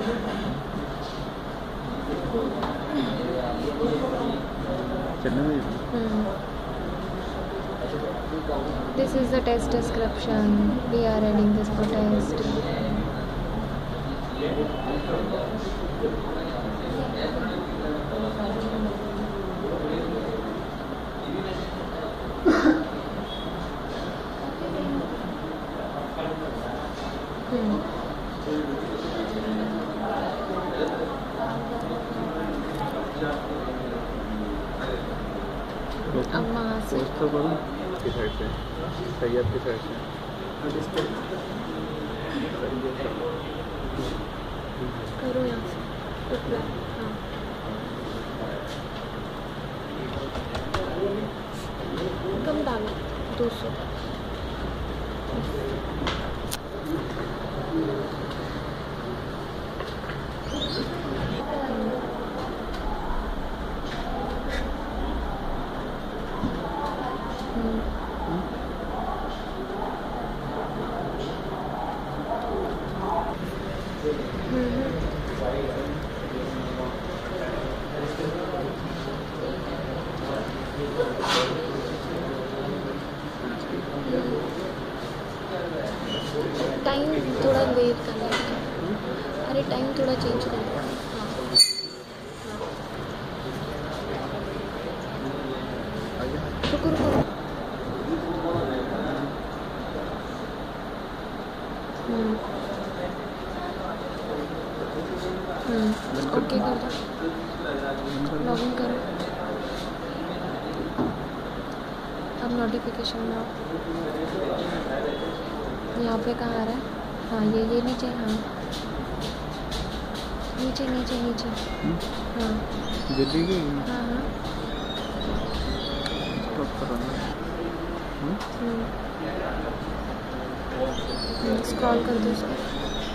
This is the test description. We are adding this for test. अब वहाँ से तो करूँ की साइड से तैयार की साइड से करो यहाँ से अप्लाई। हाँ कम डालो 200। टाइम थोड़ा वेट करना है। अरे टाइम थोड़ा चेंज करना है। रुको रुको। ओके कर दो। लॉगिन करो। अब नोटिफिकेशन में आओ। यहाँ पे कहाँ आ रहा है? हाँ ये नीचे। हाँ नीचे नीचे नीचे। हाँ जल्दी गई। हाँ हाँ स्क्रॉल कर दो इसको।